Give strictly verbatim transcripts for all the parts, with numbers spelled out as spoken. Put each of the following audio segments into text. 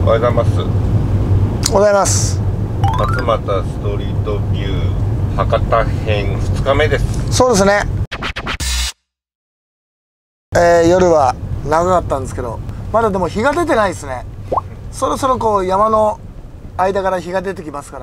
おはようございます。 おはようございます。 勝俣ストリートビュー博多編ふつかめです。 そうですね、えー、夜は長かったんですけど、まだでも日が出てないですね。そろそろこう山の間から日が出てきますから。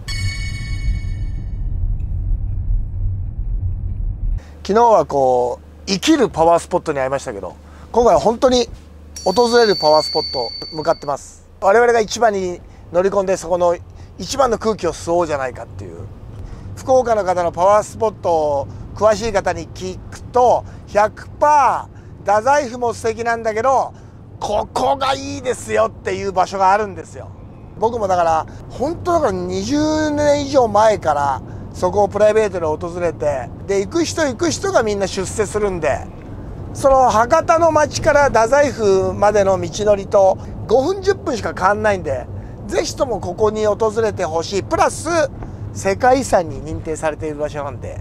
昨日はこう生きるパワースポットに会いましたけど、今回は本当に訪れるパワースポット向かってます。我々が市場に乗り込んで、そこの市場の空気を吸おうじゃないかっていう。福岡の方のパワースポットを詳しい方に聞くと ひゃくパーセント 太宰府も素敵なんだけど、ここがいいですよっていう場所があるんですよ。僕もだから本当だからにじゅうねん以上前からそこをプライベートで訪れて、で行く人行く人がみんな出世するんで、その博多の町から太宰府までの道のりとごふんじゅっぷんしか変わんないんで、是非ともここに訪れてほしい。プラス世界遺産に認定されている場所なんで。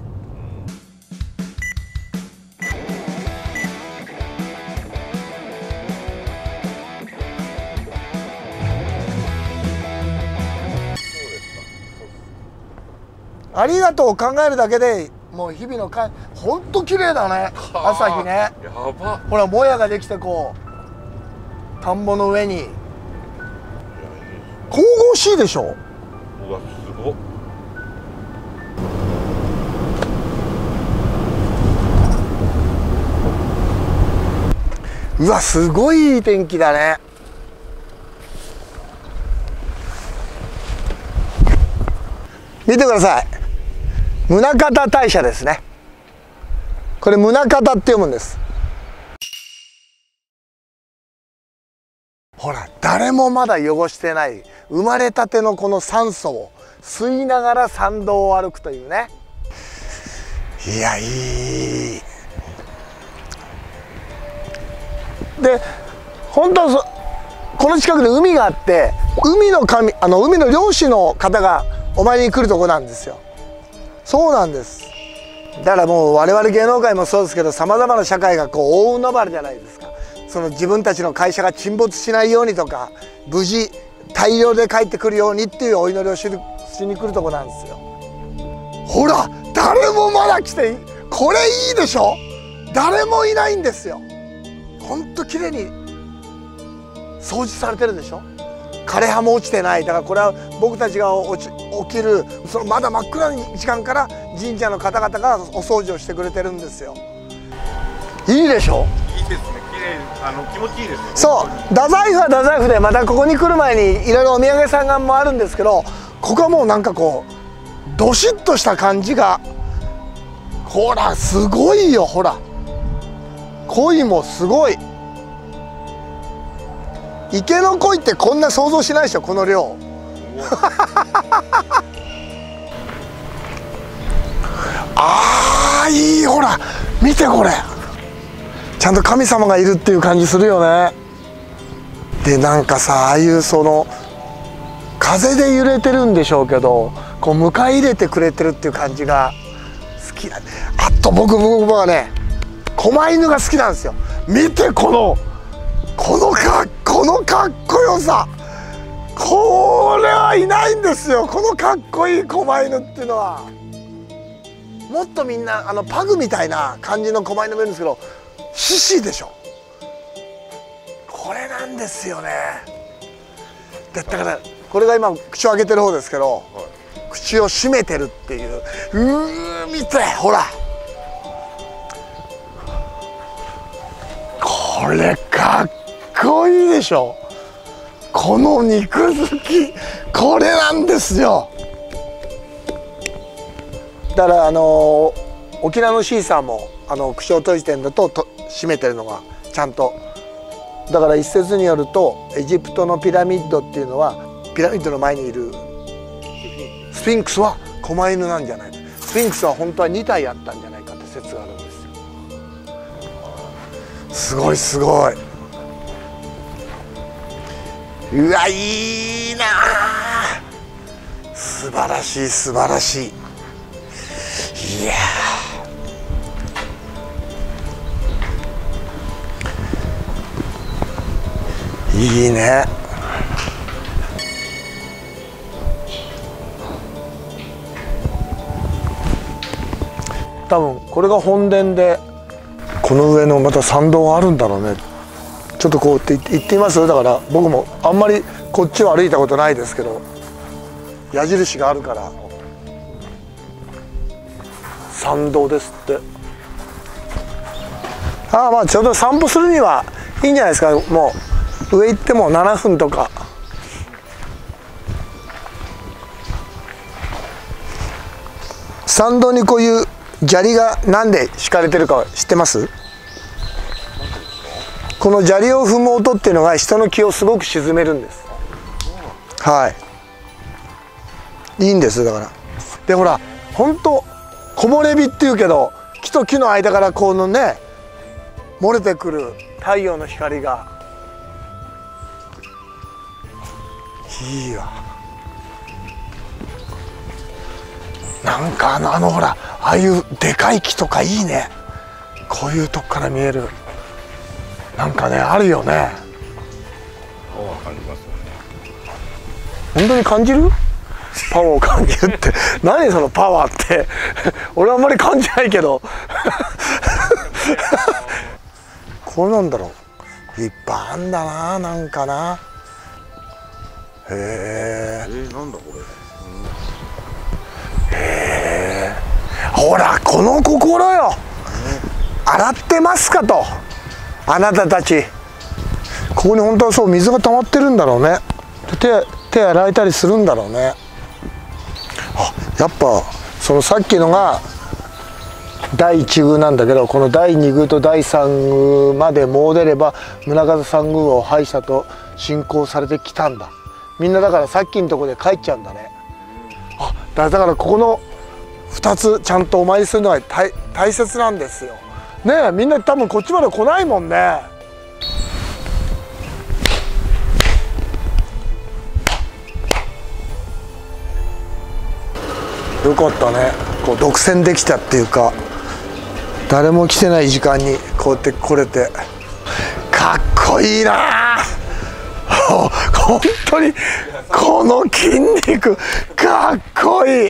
ありがとうを考えるだけでもう日々のかほんと綺麗だね、朝日ね。 やば。 ほらもやができて、こう田んぼの上に神々しいでしょ。 うわすごっ。 うわすごいいい天気だね。見てください、宗像大社ですね。これ宗像って読むんです。ほら誰もまだ汚してない生まれたてのこの酸素を吸いながら参道を歩くというね。いやいい。で本当はこの近くで海があって、海の神、あの海の漁師の方がお参りに来るとこなんですよ。そうなんです。だからもう我々芸能界もそうですけど、さまざまな社会がこう大海原じゃないですか。その自分たちの会社が沈没しないようにとか、無事大量で帰ってくるようにっていうお祈りをししに来るとこなんですよ。ほら誰もまだ来て、これいいでしょ。誰もいないんですよ。ほんと綺麗に掃除されてるでしょ。枯葉も落ちてない。だからこれは僕たちが起き起きるそのまだ真っ暗な時間から神社の方々がお掃除をしてくれてるんですよ。いいでしょ。 いいですね、綺麗、あの気持ちいいですね。 そう太宰府は太宰府で、またここに来る前にいろいろお土産屋さんがもあるんですけど、ここはもうなんかこうどしっとした感じが、ほらすごいよ。ほら鯉もすごい。池の鯉ってこんな想像しないでしょ、この量。あーいい。ほら見てこれ、ちゃんと神様がいるっていう感じするよね。でなんかさ、ああいうその風で揺れてるんでしょうけど、こう迎え入れてくれてるっていう感じが好きだ。あと僕僕はね、狛犬が好きなんですよ。見てこのこのかこのかっこよさ。これはいないんですよ、このかっこいい狛犬っていうのは。もっとみんなあのパグみたいな感じの狛犬もいるんですけど、獅子でしょ。これなんですよね。だからこれが今口を開けてる方ですけど、はい、口を閉めてるっていう。うー見てほら、これかっこいいでしょ。この肉付き、これなんですよ。だからあの沖縄のシーサーもあの口を閉じてるのとと閉めてるのがちゃんと。だから一説によるとエジプトのピラミッドっていうのは、ピラミッドの前にいるスフィンクスは狛犬なんじゃないか。スフィンクスは本当はにたいあったんじゃないかって説があるんですよ。すごいすごい。うわいいなあ。素晴らしい素晴らしい。いやいいね。 多分これが本殿で、この上のまた参道があるんだろうね。ちょっとこうって行ってみます。だから僕もあんまりこっちを歩いたことないですけど、矢印があるから参道ですって。ああ、まあちょうど散歩するにはいいんじゃないですか。もう上行ってもななふんとか。参道にこういう砂利がなんで敷かれてるか知ってます？この砂利を踏む音っていうのが人の気をすごく鎮めるんです。はい、いいんですだから。でほら、ほんと木漏れ日っていうけど、木と木の間からこのね漏れてくる太陽の光がいいわ。なんかあのあのほら、ああいうでかい木とかいいね。こういうとこから見えるなんかね、あるよね。 パワー感じますよね。 本当に感じる？パワーを感じるって何そのパワーって俺はあんまり感じないけどこれなんだろう、いっぱいあんだな、なんかな。へえ。 えー、なんだこれ。 へえ。ほらこの心よ。洗ってますかと、あなたたち。ここに本当はそう水が溜まってるんだろうね。手手洗えたりするんだろうね。あ、やっぱそのさっきのがだいいち宮なんだけど、このだいに宮とだいさん宮まで詣でれば宗像三宮を拝したと信仰されてきたんだ。みんなだからさっきのとこで帰っちゃうんだね。あ、だからここのふたつちゃんとお参りするのが大大切なんですよね。え、みんな多分こっちまで来ないもんね。よかったね、こう独占できたっていうか、誰も来てない時間にこうやって来れてかっこいいな。本当にこの筋肉かっこいい。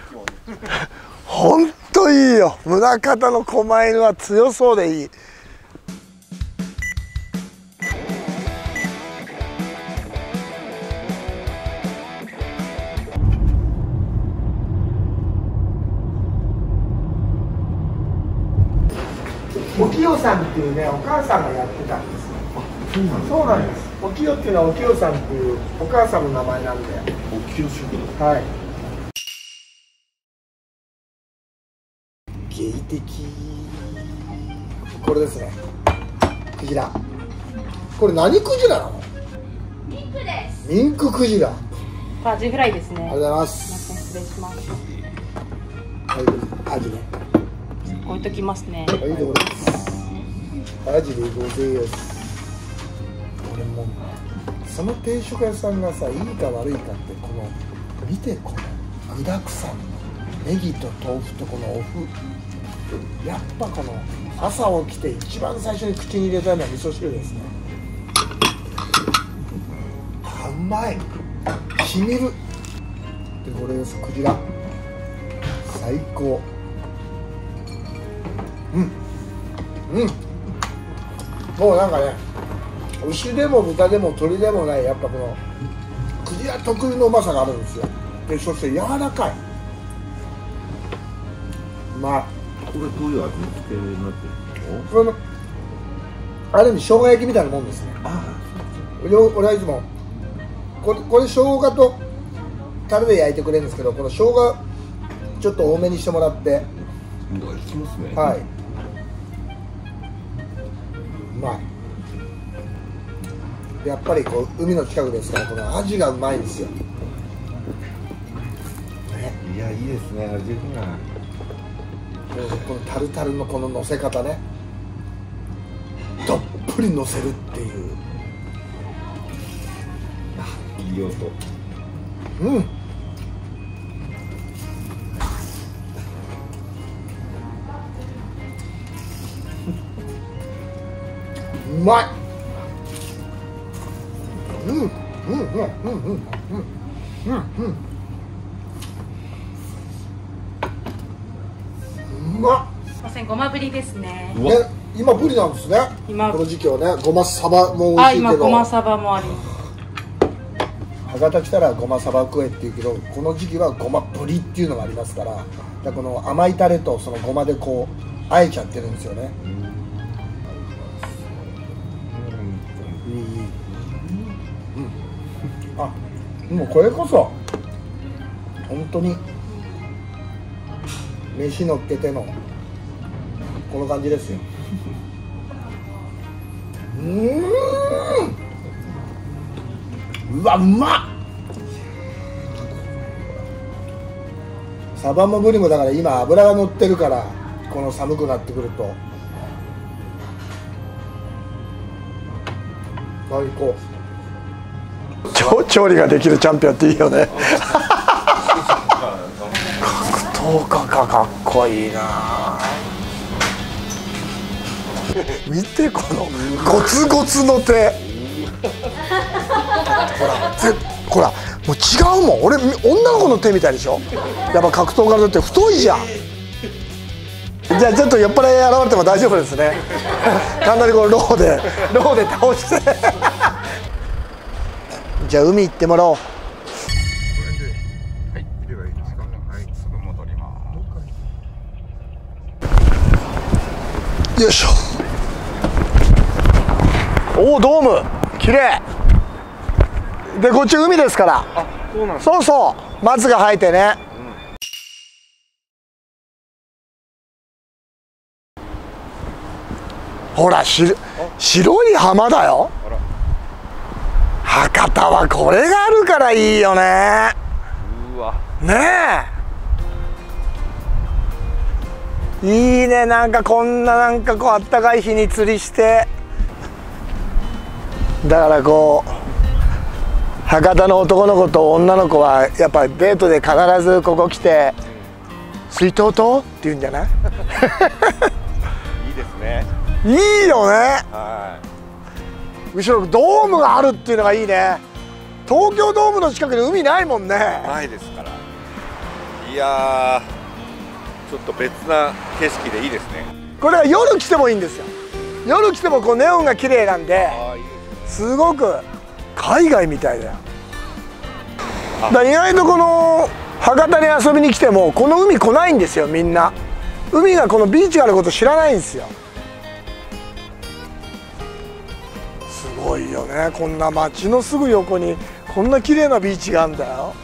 本当いいよ。宗像の狛犬は強そうでいい。お清さんっていうね、お母さんがやってたんですよ。そうなんです。お清っていうのはお清さんっていうお母さんの名前なんで。 お清主義。 はい。芸的。これですね。クジラ。これ何クジラなの？ ミンクです。 ミンククジラ。 アジフライですね。 ありがとうございます。 失礼します。 はい、アジね。 置いときますね。 はい、どうです。アジでごぜます。俺もその定食屋さんがさ、いいか悪いかってこの見て、この具だくさんのネギと豆腐とこのお麩、やっぱこの朝起きて一番最初に口に入れたのは味噌汁ですね。あ、うまい。しみる。でこれです、クジラ最高。うんうん、もうなんかね、牛でも豚でも鳥でもない、やっぱこのクジラ特有のうまさがあるんですよ。でそして柔らかい。うまい。 これどういう味付けになってるの？ これのある意味生姜焼きみたいなもんですね。 ああ、 俺はいつもこれこれ生姜とタレで焼いてくれるんですけど、この生姜ちょっと多めにしてもらって。 うわ、いきますね。 はい、うまい。やっぱりこう海の近くですから、このアジがうまいんですよ、ね、 いや、いいですね、味が。 このタルタルのこの乗せ方ね、どっぷり乗せるっていう。 いい音。 うん、うまい。うんうんうんうんうんうんうんうん、うまっ。 すみません、ごまぶりですね。 ね、今ブリなんですね。 今この時期はね、ごまサバも美あ、 味しいけど。 今ごまサバもあり。 博多来たらごまサバ食えって言うけど、この時期はごまぶりっていうのがありますから、だからこの甘いタレとそのごまでこうあえちゃってるんですよね。いいいい、うん、あ、もうこれこそ本当に飯のっけてのこの感じですよ。うーん、うわ、うまっ。サバもブリもだから今脂が乗ってるから、この寒くなってくると最高。調調理ができるチャンピオンっていいよね。格闘家か、かっこいいな。見てこのゴツゴツの手。ほら、ぜほら、もう違うもん。俺女の子の手みたいでしょ。やっぱ格闘家の手って太いじゃん。じゃあちょっと酔っ払い現れても大丈夫ですね。簡単にこのローでローで倒して。じゃあ海行ってもらおう。 はい、いればいいですか。はい、すぐ戻ります。 よいしょ。おお、ドーム綺麗で、こっち海ですから。 あ、そうなんです。 そうそう、松が生えてね、うん、ほら、し白い浜だよ。博多はこれがあるからいいよね。 うわ、 ねえ、いいね。なんかこんななんかこうあったかい日に釣りして、だからこう博多の男の子と女の子はやっぱりデートで必ずここ来て「水筒と?」って言うんじゃない？ いいですね。 いいよね。 は後ろドームがあるっていうのがいいね。東京ドームの近くに海ないもんね。 い。ないですから。いやー、ちょっと別な景色でいいですね。 これは夜来てもいいんですよ。夜来てもこうネオンが綺麗なんで、 あ、いいですね。 すごく海外みたいだよ。だから意外とこの博多に遊びに来てもこの海来ないんですよ、みんな。海がこのビーチがあること知らないんですよ。すごいよね。こんな街のすぐ横にこんな綺麗なビーチがあるんだよ。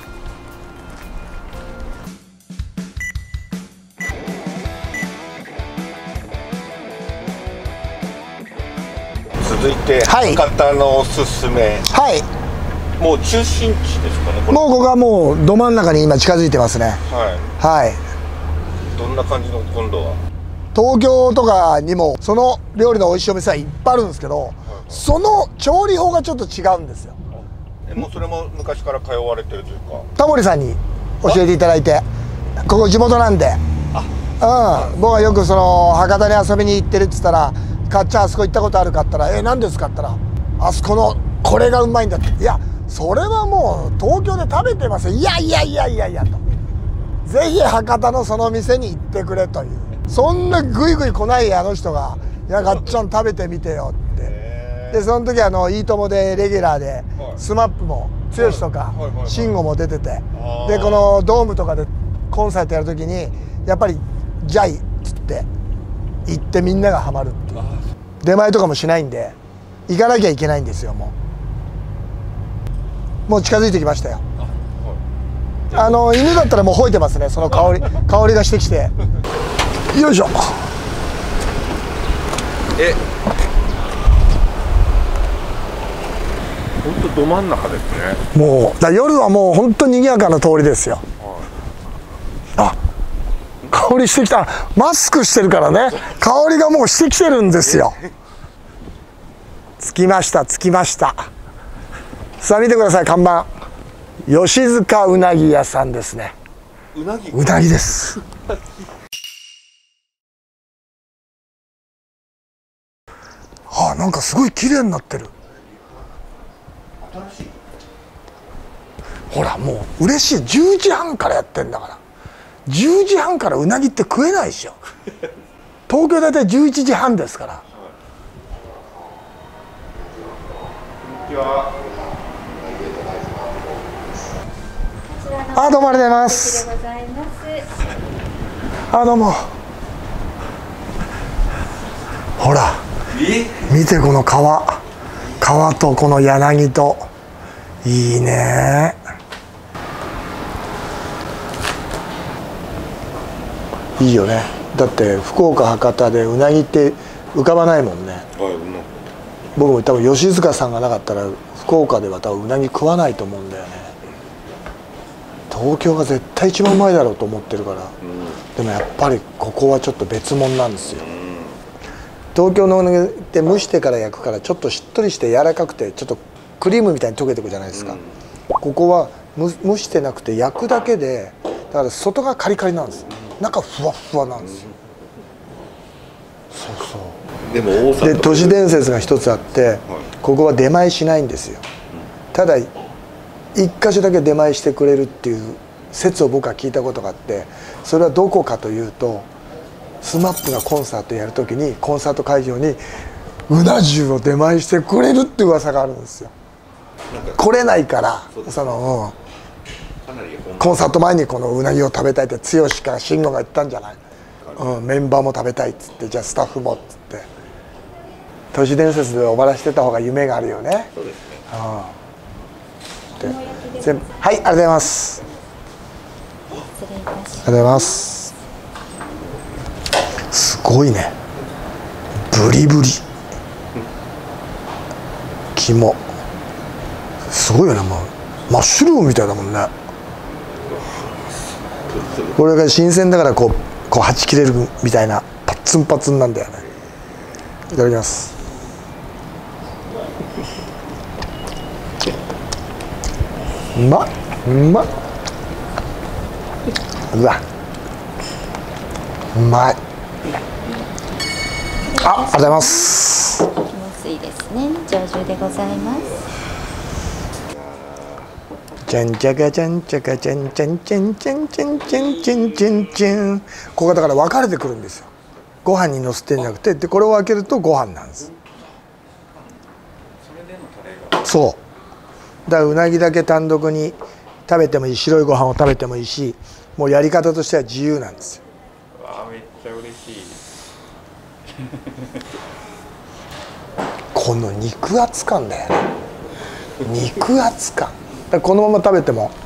続いて、 はい、 博多のおすすめ。 はい、 もう中心地ですかね。これもうここはもうど真ん中に今近づいてますね。 ははい、 い。どんな感じの今度は。 東京とかにもその料理の美味しいお店はいっぱいあるんですけど、はい、その調理法がちょっと違うんですよ。 え、もうそれも昔から通われてるというか。 タモリさんに教えていただいて、ここ地元なんで、あ、うん、僕はよくその博多に遊びに行ってるっつったら「かっちゃんあそこ行ったことあるか?」って言ったら「え、何ですか?」って言ったら「あそこのこれがうまいんだ」って「いやそれはもう東京で食べてますよ」いやいやいやいやいやと「ぜひ博多のその店に行ってくれ」という、そんなグイグイ来ないあの人が「いやかっちゃん食べてみてよ」って。でその時あの「いいとも!」でレギュラーでスマップも剛とか慎吾も出てて、でこのドームとかでコンサートやる時にやっぱり「じゃい」っつって行ってみんながハマるっていう。出前とかもしないんで行かなきゃいけないんですよ。もうもう近づいてきましたよ。あの犬だったらもう吠えてますね。その香り香りがしてきて、よいしょ。 え、本当ど真ん中ですね。 もうだ夜はもう本当に賑やかな通りですよ。あ、香りしてきた。マスクしてるからね、香りがもうしてきてるんですよ。着きました着きました。さあ見てください、看板。吉塚うなぎ屋さんですね。 うなぎ、 うなぎです。あ、なんかすごい綺麗になってる。ほらもう嬉しい。じゅうじはんからやってんだから、じゅうじはんからうなぎって食えないでしょ。 東京だいたいじゅういちじはんですから。あ、どうもありがとうございます。あ、どうも。ほら、見てこの川、川とこの柳と、いいね。いいよね。だって福岡博多でうなぎって浮かばないもんね。僕も多分吉塚さんがなかったら福岡では多分うなぎ食わないと思うんだよね。東京が絶対一番うまいだろうと思ってるから、うん、でもやっぱりここはちょっと別物なんですよ、うん、東京のうなぎって蒸してから焼くからちょっとしっとりして柔らかくてちょっとクリームみたいに溶けてくじゃないですか、うん、ここは蒸してなくて焼くだけでだから外がカリカリなんです、うん、中ふわふわなんですよ、うん、そうそうでも大阪で都市伝説が一つあって、はい、ここは出前しないんですよ、うん、ただ一箇所だけ出前してくれるっていう説を僕は聞いたことがあって、それはどこかというとスマップがコンサートやるときにコンサート会場にうな重を出前してくれるっていう噂があるんですよ。来れないからその、うん、コンサート前にこのうなぎを食べたいって剛か慎吾が言ったんじゃない、うん、メンバーも食べたいっつってじゃあスタッフもっつって都市伝説で終わらせてた方が夢があるよね。そうですね、うん全部はい、ありがとうございます。失礼いたします。ありがとうございます。すごいね。ブリブリ。肝。すごいよね、もうマッシュルームみたいだもんね。これが新鮮だからこうこうはち切れるみたいなパッツンパツンなんだよね。いただきます。うまっ、うまっ、うわ、うまい。あ、ありがとうございます。 気持ちいいですね。上々でございます。 じゃんじゃがじゃんじゃがじゃんじゃんじゃんじゃんじゃんじゃんじゃんじゃんじゃん。ここがだから分かれてくるんですよ。ご飯にのせてんじゃなくて、でこれを開けるとご飯なんです。そう。だからうなぎだけ単独に食べてもいい、白いご飯を食べてもいいし、もうやり方としては自由なんですよ。 わあ、めっちゃ嬉しい。 この肉厚感だよね。肉厚感。だからこのまま食べても。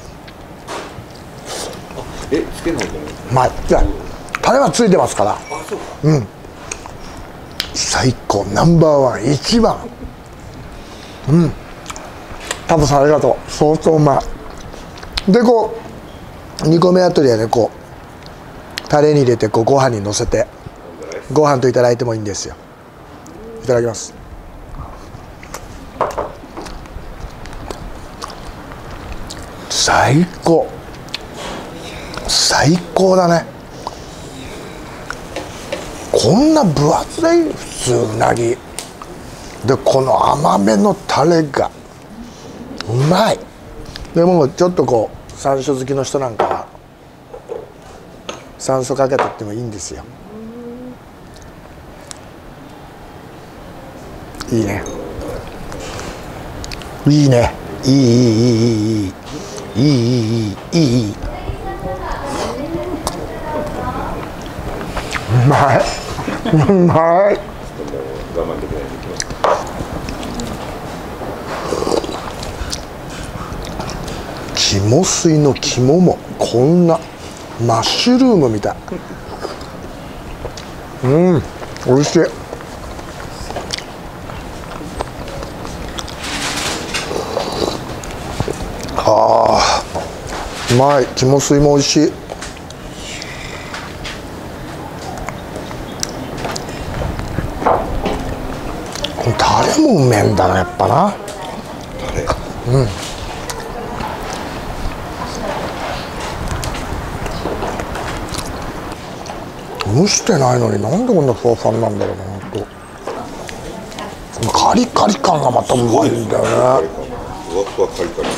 え、つけないとね。 まあ、タレはついてますから。あ、そうか。うん。最高、ナンバーワン、一番。うん。タモさんありがとう。相当うまい。でこうにこめあたりはねこうタレに入れてこうご飯にのせてご飯といただいてもいいんですよ。いただきます。最高最高だね。こんな分厚い普通うなぎでこの甘めのタレがうまい。でもちょっとこう山椒好きの人なんかは山椒かけとってもいいんですよ。いいねいいねいいいいいいいいいいいいいいいい。うまいうまい。肝水の肝もこんなマッシュルームみたい。うん、おいしい。あーうまい。肝水もおいしい。このタレもうめえんだなやっぱな。うん。蒸してないのになんでこんなふわふわなんだろうな。ほんとカリカリ感がまたうまいんだよね。ふわふわカリカリ。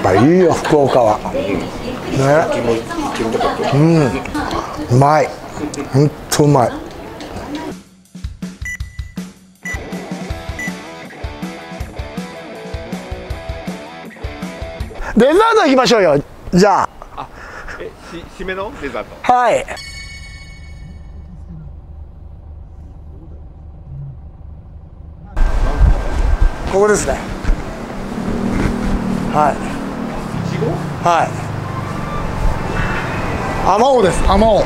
ぱいいよ福岡はね。うん、うまい、ほんとうまい。デザート行きましょうよ。じゃあ、 あ、え、し、締めのデザート。 はい。ここですね。はい。いちご？はい。あまおうです。あまおう。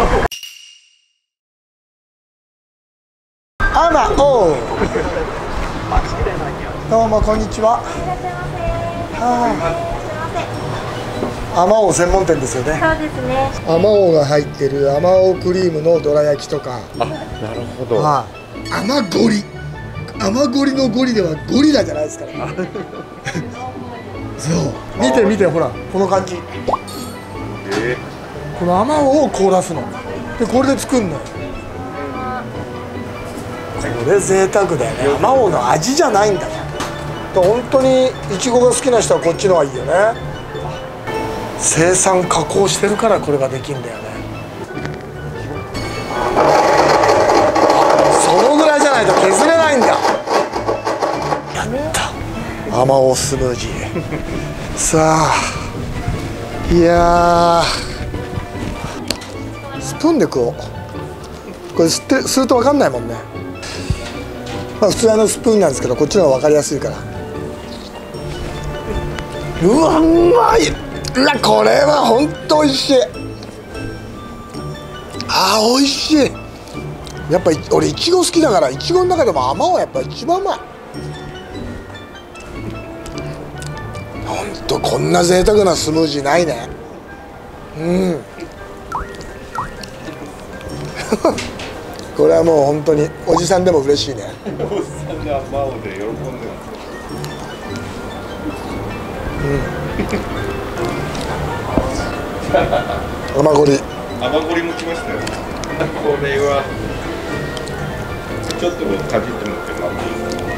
あまおう。どうもこんにちは。あまおう専門店ですよね。 そうですね。 あまおうが入ってるあまおうクリームのどら焼きとか。 あ、なるほど。 はい。あまゴリ。あまゴリのゴリではゴリラじゃないですから。そう。見て見てほらこの感じ。 えこのあまおうを凍らすの。でこれで作るのよ。これ贅沢だよね。あまおうの味じゃないんだから。本当にいちごが好きな人はこっちの方がいいよね。生産加工してるからこれができるんだよね。そのぐらいじゃないと削れないんだ。やったあまおうスムージーさあ、いやスプーンで食おう。これ吸って吸うと分かんないもんね。まあ普通のスプーンなんですけどこっちの方が分かりやすいから。うわうまい。うわこれは本当美味しい。あー美味しい。やっぱ俺いちご好きだからいちごの中でもあまおうやっぱ一番うまい。ほんとこんな贅沢なスムージーないね。うんこれはもう本当におじさんでも嬉しいね。 おじさんがあまおうで喜んでます。 あまゴリ。 あまゴリも来ましたよ。これはちょっとかじってもらってもらっていいですか。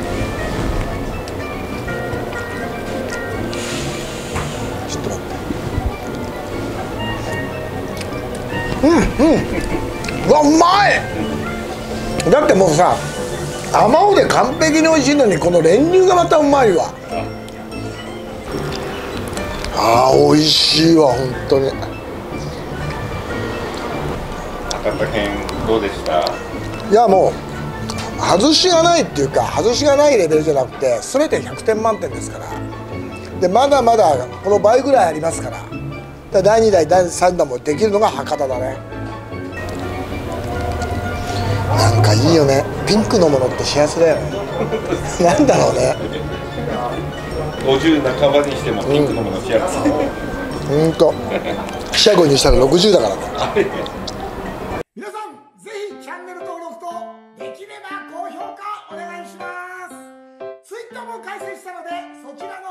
ちょっと待って。うんうん。うわうまい。だってもうさあまおうで完璧に美味しいのにこの練乳がまたうまいわ。あー美味しいわ本当に。 博多編どうでした？ いやもう外しがないっていうか外しがないレベルじゃなくて全てひゃくてん満点ですから。でまだまだこの倍ぐらいありますから。だからだいにだいだいさんだんもできるのが博多だね。なんかいいよね。ピンクのものって幸せだよねなんだろうね。 ごじゅう半ばにしてもピンクのもの幸せ。 ほんと記者号にしたらろくじゅうだからね皆さんぜひチャンネル登録とできれば高評価お願いします。ツイッターも開設したのでそちらの